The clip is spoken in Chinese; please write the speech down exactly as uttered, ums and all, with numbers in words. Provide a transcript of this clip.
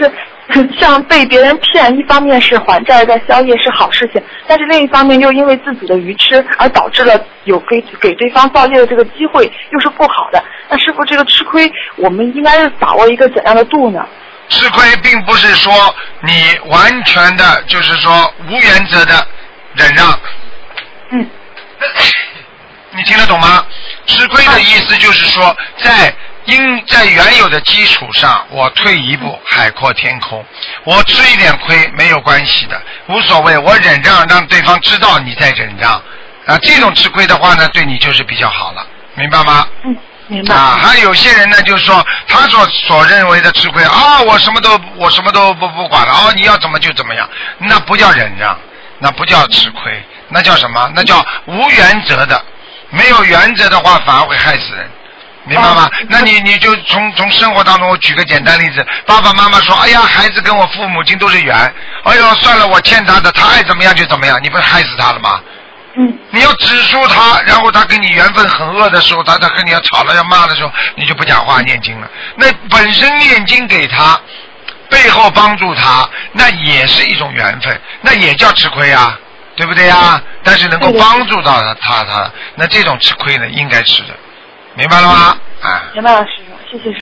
就是像被别人骗，一方面是还债在消业是好事情，但是另一方面又因为自己的愚痴而导致了有给给对方造业的这个机会，又是不好的。那师傅，这个吃亏我们应该是把握一个怎样的度呢？ 吃亏并不是说你完全的就是说无原则的忍让。 嗯。 你听得懂吗？吃亏的意思就是说，在因在原有的基础上，我退一步，海阔天空。我吃一点亏没有关系的，无所谓。我忍让，让对方知道你在忍让。啊，这种吃亏的话呢，对你就是比较好了，明白吗？ 嗯，明白。 啊，还有些人呢，就是说他所所认为的吃亏啊，我什么都我什么都不不管了，哦，你要怎么就怎么样，那不叫忍让，那不叫吃亏，那叫什么？那叫无原则的。没有原则的话，反而会害死人，明白吗？那你你就从从生活当中，我举个简单例子，爸爸妈妈说，哎呀，孩子跟我父母亲都是缘，哎呦，算了，我欠他的，他爱怎么样就怎么样，你不是害死他了吗？ 嗯。 你要指出他，然后他跟你缘分很恶的时候，他他跟你要吵了要骂的时候，你就不讲话念经了。那本身念经给他，背后帮助他，那也是一种缘分，那也叫吃亏啊。对不对呀？但是能够帮助到他，他他，那这种吃亏呢，应该吃的，明白了吗？啊， 明白了，师傅，谢谢师傅。